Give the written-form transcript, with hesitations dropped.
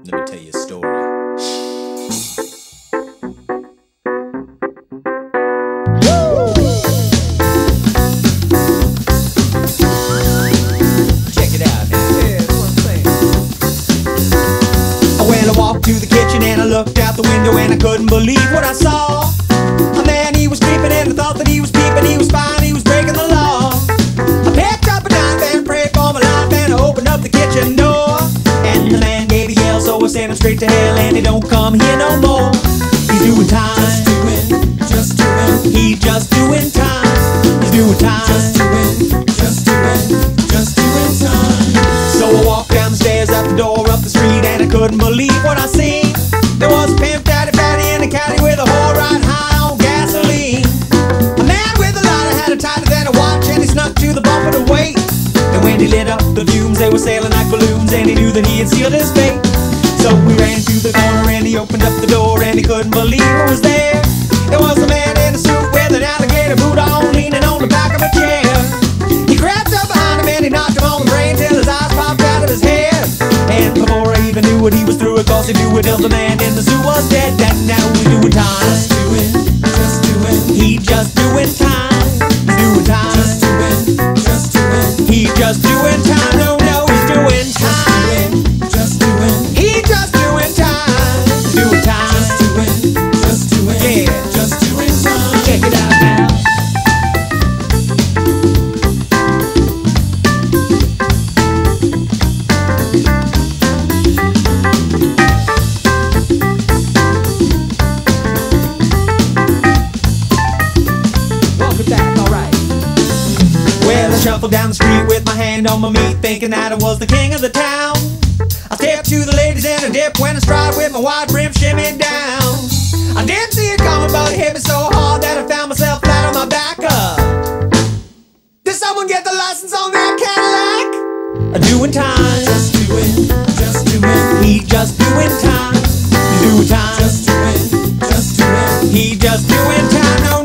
Let me tell you a story. Check it out now. Yeah, that's what I'm saying. Well, I walked to the kitchen and I looked out the window and I couldn't believe what I saw. A man, he was creeping and I thought that he was peeping, he was fine, he was breaking the law. I picked up a knife and prayed for my life and I opened up the kitchen door. And the man gave a yell, so I sent him straight to hell and he don't come here no more. He's doing time. He's just doing time. He's doing time. Just doing time. So I walked down the stairs, out the door, up the street, and I couldn't believe what I seen. There was a pimp, daddy, fatty, and a caddy with a whole ride high on gasoline. A man with a lighter had it tighter than a watch, and he snuck to the bumper to wait. And when he lit up the fumes, they were sailing like balloons, and he knew that he had sealed his fate. So we ran to the corner, and he opened up the door, and he couldn't believe what was there. There was a man in a suit with an alligator boot on, leaning on the back of a chair. He crept up behind him and he knocked him on the brain till his eyes popped out of his head. And before I even knew it, he was through it, cause he knew it till the man in the suit was dead. And now he's doing time. He just doing time. He's doing time. He just doing time. No, he's doing time. He just doing time. Doing time. Yeah. Check it out now. Welcome back, alright. Well, I shuffled down the street with my hand on my meat, thinking that I was the king of the town. I stepped to the ladies and I dipped when I stride with my wide brim shimmy down. I didn't see it coming, but it hit me so hard that I found myself flat on my back up. Did someone get the license on that Cadillac? Doing time. He just doing time. He's doing time. He just doing time. No,